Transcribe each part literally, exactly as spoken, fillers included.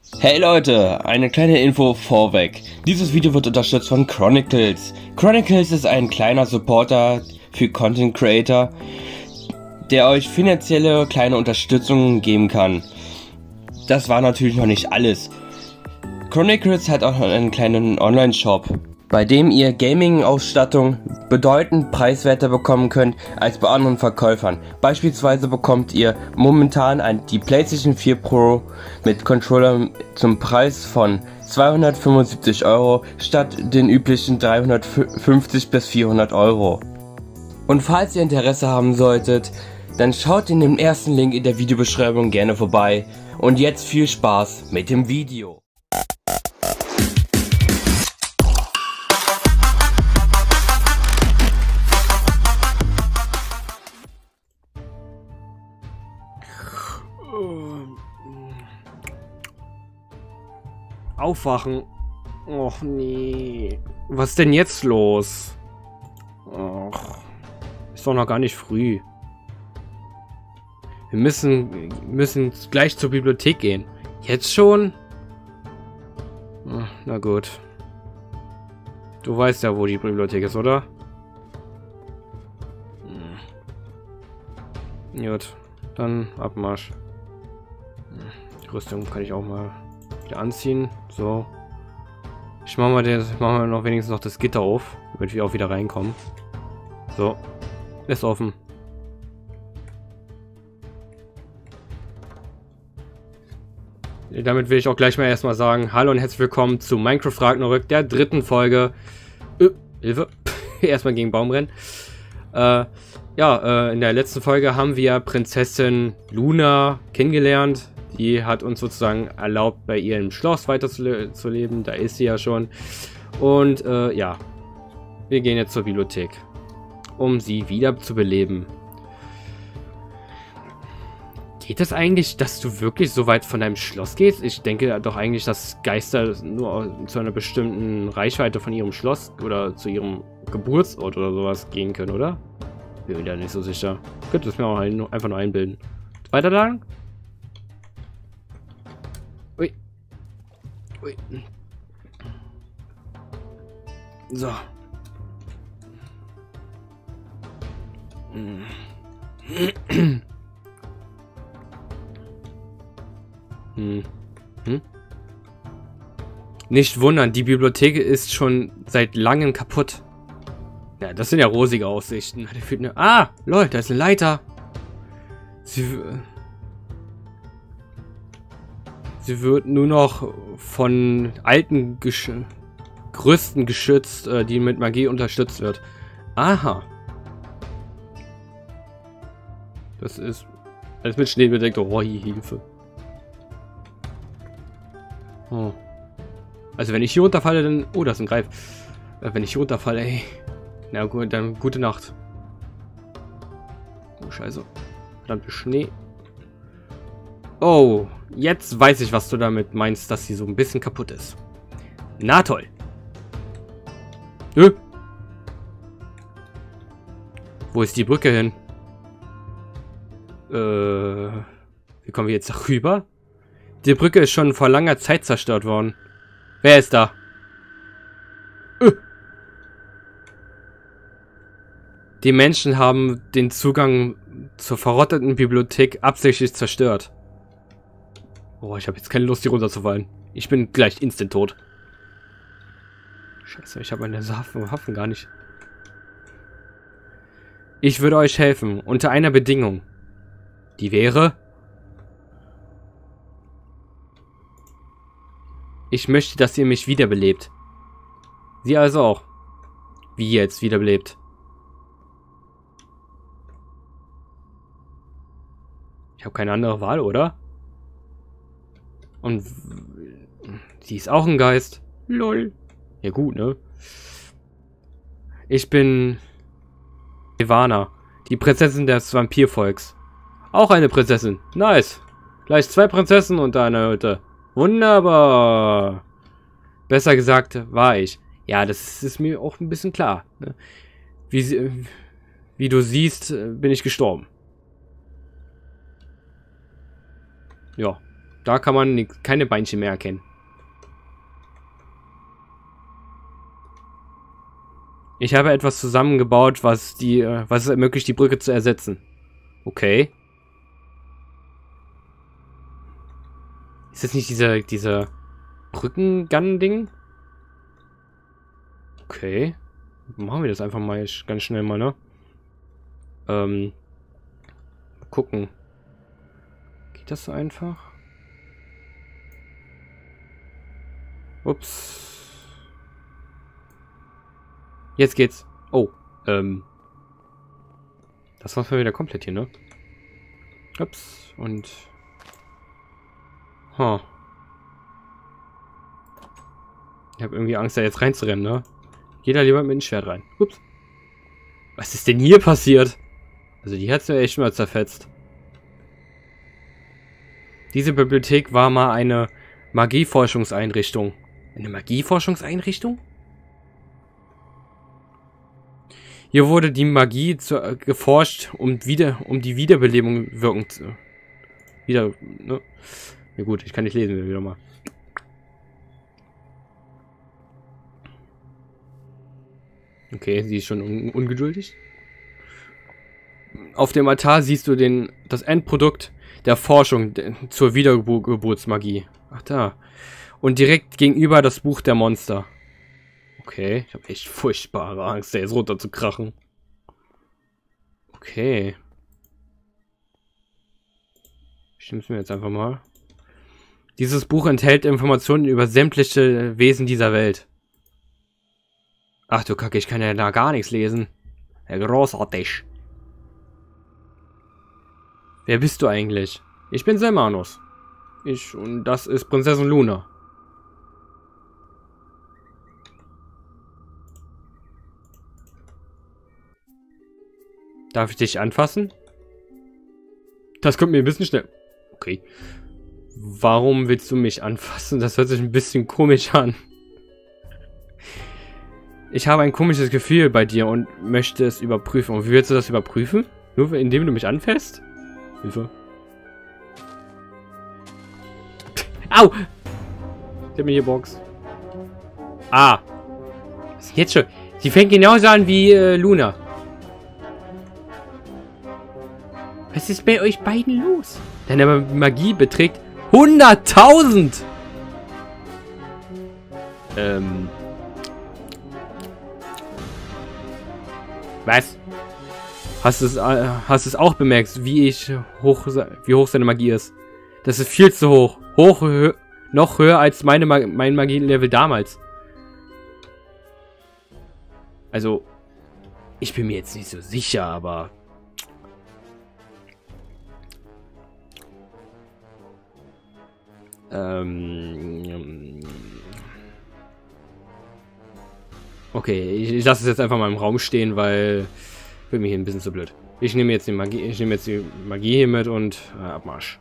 Hey Leute, eine kleine Info vorweg. Dieses Video wird unterstützt von Chronicles. Chronicles ist ein kleiner Supporter für Content Creator, der euch finanzielle kleine Unterstützung geben kann. Das war natürlich noch nicht alles. Chronicles hat auch einen kleinen Online-Shop, bei dem ihr Gaming-Ausstattung bedeutend preiswerter bekommen könnt als bei anderen Verkäufern. Beispielsweise bekommt ihr momentan ein, die PlayStation vier Pro mit Controller zum Preis von zweihundertfünfundsiebzig Euro statt den üblichen dreihundertfünfzig bis vierhundert Euro. Und falls ihr Interesse haben solltet, dann schaut in dem ersten Link in der Videobeschreibung gerne vorbei. Und jetzt viel Spaß mit dem Video. Aufwachen. Och nee. Was ist denn jetzt los? Och. Ist doch noch gar nicht früh. Wir müssen, müssen gleich zur Bibliothek gehen. Jetzt schon? Na gut. Du weißt ja, wo die Bibliothek ist, oder? Gut. Dann Abmarsch. Die Rüstung kann ich auch mal wieder anziehen. So. Ich mache mal, das, ich mach mal noch wenigstens noch das Gitter auf, damit wir auch wieder reinkommen. So. Ist offen. Damit will ich auch gleich mal erstmal sagen, hallo und herzlich willkommen zu Minecraft Ragnarök, der dritten Folge. Ö, Hilfe. Erstmal gegen Baum rennen. Äh, ja, äh, in der letzten Folge haben wir Prinzessin Luna kennengelernt. Die hat uns sozusagen erlaubt, bei ihr im Schloss weiterzuleben. Da ist sie ja schon. Und äh, ja, wir gehen jetzt zur Bibliothek, um sie wieder zu beleben. Geht es eigentlich, dass du wirklich so weit von deinem Schloss gehst? Ich denke doch eigentlich, dass Geister nur zu einer bestimmten Reichweite von ihrem Schloss oder zu ihrem Geburtsort oder sowas gehen können, oder? Bin mir da nicht so sicher. Könnte es mir auch ein, einfach nur einbilden. Weiter lang? Ui. Ui. So. Hm. Hm. Hm? Nicht wundern, die Bibliothek ist schon seit langem kaputt. Ja, das sind ja rosige Aussichten. Ah, Leute, da ist eine Leiter. Sie, sie wird nur noch von alten Gesch Gerüsten geschützt, die mit Magie unterstützt wird. Aha. Das ist alles mit Schnee bedeckt. Oh, Hilfe. Oh. Also wenn ich hier runterfalle, dann... Oh, da ist ein Greif. Äh, wenn ich hier runterfalle, ey. Na gut, dann gute Nacht. Oh, scheiße. Verdammte Schnee. Oh, jetzt weiß ich, was du damit meinst, dass sie so ein bisschen kaputt ist. Na toll. Äh. Wo ist die Brücke hin? Äh... Wie kommen wir jetzt darüber? Die Brücke ist schon vor langer Zeit zerstört worden. Wer ist da? Äh. Die Menschen haben den Zugang zur verrotteten Bibliothek absichtlich zerstört. Oh, ich habe jetzt keine Lust, hier runterzufallen. Ich bin gleich instant tot. Scheiße, ich habe meine Waffen gar nicht. Ich würde euch helfen, unter einer Bedingung. Die wäre... Ich möchte, dass ihr mich wiederbelebt. Sie also auch. Wie jetzt wiederbelebt? Ich habe keine andere Wahl, oder? Und sie ist auch ein Geist. Lol. Ja gut, ne? Ich bin Ivana, die Prinzessin des Vampirvolks. Auch eine Prinzessin. Nice. Gleich zwei Prinzessinnen und eine Hütte. Wunderbar. Besser gesagt, war ich. Ja, das ist mir auch ein bisschen klar. Ne? Wie, wie du siehst, bin ich gestorben. Ja. Da kann man nix, keine Beinchen mehr erkennen. Ich habe etwas zusammengebaut, was die, was es ermöglicht, die Brücke zu ersetzen. Okay. Ist das nicht dieser, dieser Brückengun-Ding? Okay. Machen wir das einfach mal ganz schnell mal, ne? Ähm. Mal gucken. Geht das so einfach? Ups. Jetzt geht's. Oh. Ähm. Das war's mal wieder komplett hier, ne? Ups. Und... Huh. Ich habe irgendwie Angst, da jetzt reinzurennen, ne? Jeder lieber mit dem Schwert rein. Ups. Was ist denn hier passiert? Also die hat's mir echt mal zerfetzt. Diese Bibliothek war mal eine Magieforschungseinrichtung. Eine Magieforschungseinrichtung? Hier wurde die Magie zu, äh, geforscht, um wieder, um die Wiederbelebung wirken zu... Wieder, ne? Ja gut, ich kann nicht lesen, wieder mal. Okay, sie ist schon un ungeduldig. Auf dem Altar siehst du den, das Endprodukt der Forschung zur Wiedergeburtsmagie. Ach da. Und direkt gegenüber das Buch der Monster. Okay, ich habe echt furchtbare Angst, da jetzt runter zu krachen. Okay. Stimmt's mir jetzt einfach mal. Dieses Buch enthält Informationen über sämtliche Wesen dieser Welt. Ach du Kacke, ich kann ja da gar nichts lesen. Ja, großartig. Wer bist du eigentlich? Ich bin Selmanus. Ich und das ist Prinzessin Luna. Darf ich dich anfassen? Das kommt mir ein bisschen schnell. Okay. Warum willst du mich anfassen? Das hört sich ein bisschen komisch an. Ich habe ein komisches Gefühl bei dir und möchte es überprüfen. Und wie willst du das überprüfen? Nur indem du mich anfasst? Hilfe. Au! Ich hab mir hier Box. Ah. Was ist jetzt schon? Sie fängt genauso an wie äh, Luna. Was ist bei euch beiden los? Deine Magie beträgt hunderttausend! Ähm. Was? Hast du es, äh, hast du es auch bemerkt, wie ich hoch, wie hoch seine Magie ist? Das ist viel zu hoch. Hoch, hö noch höher als meine Mag mein Magielevel damals. Also, ich bin mir jetzt nicht so sicher, aber... Ähm... Okay, ich, ich lasse es jetzt einfach mal im Raum stehen, weil... Für mich hier ein bisschen zu blöd. Ich nehme jetzt die Magie, ich nehme jetzt die Magie hier mit und äh, Abmarsch.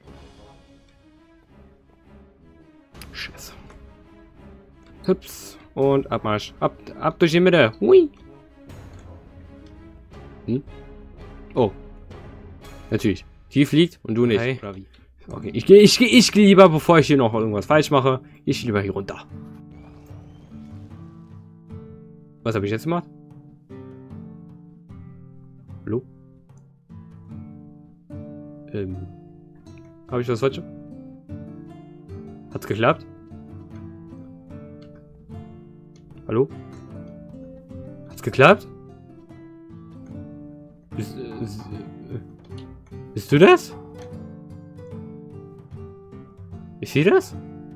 Scheiße. Hüps und Abmarsch. Ab, ab durch die Mitte. Hui. Hm? Oh. Natürlich. Die fliegt und du nicht. Hey. Oder wie? Okay, ich gehe ich, ich geh lieber, bevor ich hier noch irgendwas falsch mache, ich lieber hier runter. Was habe ich jetzt gemacht? Hallo? Ähm. Habe ich was falsch? Hat's geklappt? Hallo? Hat's geklappt? Bist, äh, äh, bist du das? Ist sie das?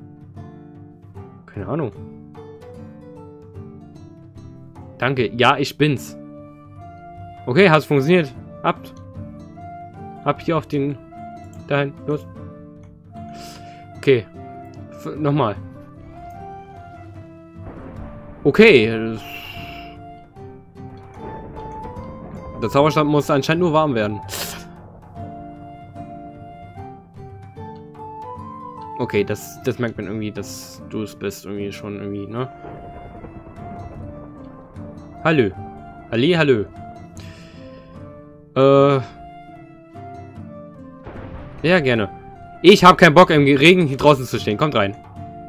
Keine Ahnung. Danke. Ja, ich bin's. Okay, hat's funktioniert. Ab. Ab hier auf den... Dahin. Los. Okay. Nochmal. Okay. Der Zauberstab muss anscheinend nur warm werden. Okay, das, das merkt man irgendwie, dass du es bist. Irgendwie schon irgendwie, ne? Hallo. Halli, hallo. Äh. Ja, gerne. Ich habe keinen Bock, im Regen hier draußen zu stehen. Kommt rein.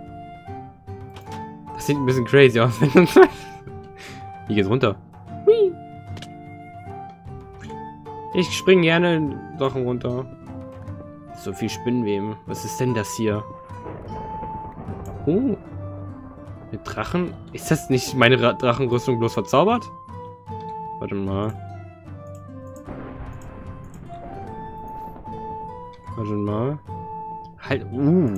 Das sieht ein bisschen crazy aus. Hier geht's runter. Hui. Ich springe gerne Sachen runter. So viel Spinnenweben. Was ist denn das hier? Oh. Mit Drachen? Ist das nicht meine Ra Drachenrüstung bloß verzaubert? Warte mal. Warte mal. Halt. Uh.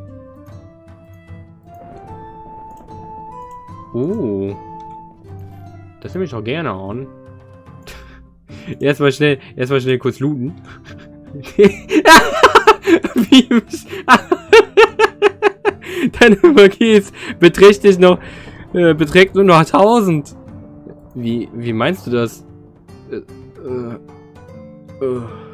Uh. Das nehme ich auch gerne an. Erstmal schnell, erstmal schnell kurz looten. Wie Deine Magie ist beträchtlich noch, äh, beträgt nur noch tausend. Wie, wie meinst du das? Äh, äh, äh.